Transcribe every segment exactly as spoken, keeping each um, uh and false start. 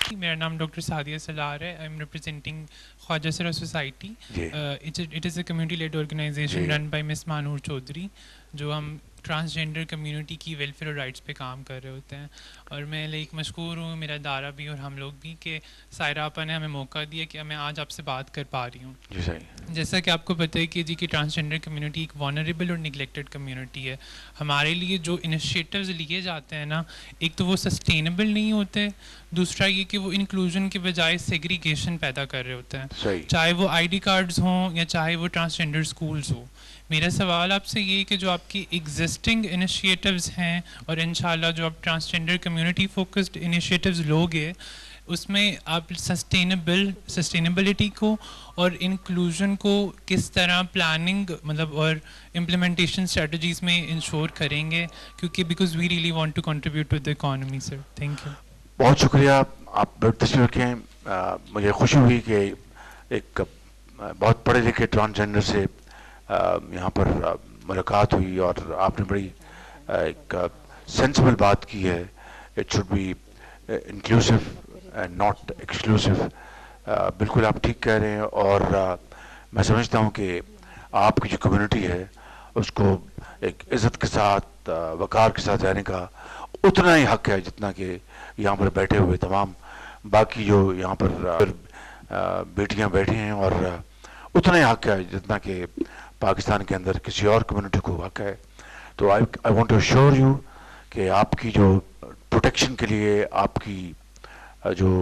میرا نام ڈاکٹر سعدیہ سلار ہے. آئی ایم ریپرزینٹنگ خواجہ سرا society. It is a community led organization run by Ms مانور چودھری, جو ہم ٹرانسجینڈر کمیونٹی کی ویلفیئر اور رائٹس پہ کام کر رہے ہوتے ہیں. اور میں لائک مشکور ہوں, میرا ادارہ بھی اور ہم لوگ بھی, کہ سائرہ آپا نے ہمیں موقع دیا کہ میں آج آپ سے بات کر پا رہی ہوں. جی صحیح. جیسا کہ آپ کو پتہ ہے کہ جی کہ ٹرانسجینڈر کمیونٹی ایک وانریبل اور نگلیکٹڈ کمیونٹی ہے. ہمارے لیے جو انیشیٹوز لیے جاتے ہیں نا, ایک تو وہ سسٹینیبل نہیں ہوتے, دوسرا یہ کہ وہ انکلوژن کے بجائے سیگریگیشن پیدا کر رہے ہوتے ہیں, چاہے وہ آئی ڈی کارڈز ہوں یا چاہے وہ ٹرانسجینڈر اسکولز ہوں. میرا سوال آپ سے یہ کہ جو آپ کی ایگزسٹنگ انیشیٹوز ہیں اور انشاءاللہ جو آپ ٹرانسجینڈر کمیونٹی فوکسڈ انیشیٹوز لوگے, اس میں آپ سسٹینیبل سسٹینیبلٹی کو اور انکلوژن کو کس طرح پلاننگ مطلب اور امپلیمنٹیشن اسٹریٹجیز میں انشور کریں گے, کیونکہ because we really want to contribute to the economy. Sir thank you. بہت شکریہ, آپ بڑی تشریف رکھیں. مجھے خوشی ہوئی کہ ایک بہت پڑھے لکھے ٹرانسجینڈر سے یہاں پر ملاقات ہوئی, اور آپ نے بڑی ایک سینسیبل بات کی ہے. It should be inclusive and not exclusive. بالکل آپ ٹھیک کہہ رہے ہیں, اور میں سمجھتا ہوں کہ آپ کی جو کمیونٹی ہے اس کو ایک عزت کے ساتھ وقار کے ساتھ رہنے کا اتنا ہی حق ہے جتنا کہ یہاں پر بیٹھے ہوئے تمام باقی جو یہاں پر بیٹیاں بیٹھی ہیں, اور اتنا ہی حق ہے جتنا کہ پاکستان کے اندر کسی اور کمیونٹی کو حق ہے. تو I I want to assure you کہ آپ کی جو پروٹیکشن کے لیے, آپ کی جو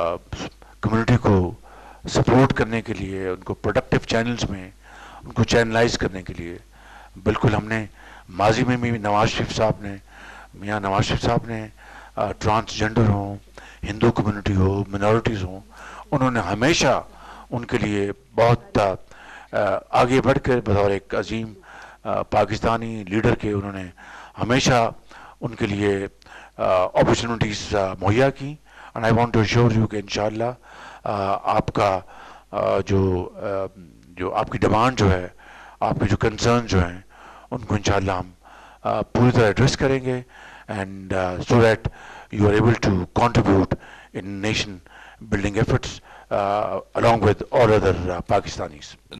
کمیونٹی کو سپورٹ کرنے کے لیے, ان کو پروڈکٹیو چینلز میں ان کو چینلائز کرنے کے لیے, بالکل ہم نے ماضی میں بھی نواز شریف صاحب نے میاں نواز شریف صاحب نے ٹرانسجینڈر ہوں, ہندو کمیونٹی ہو, منورٹیز ہوں, انہوں نے ہمیشہ ان کے لیے بہت آگے بڑھ کر بطور ایک عظیم پاکستانی لیڈر کے انہوں نے ہمیشہ ان کے لیے اپرچونٹیز مہیا کی. And I want to assure you کہ انشاءاللہ آپ کا جو جو آپ کی ڈیمانڈ جو ہے, آپ کے جو کنسرن جو ہیں, ان کو انشاءاللہ ہم پوری طرح ایڈریس کریں گے, and uh, so that you are able to contribute in nation building efforts uh, along with all other uh, Pakistanis.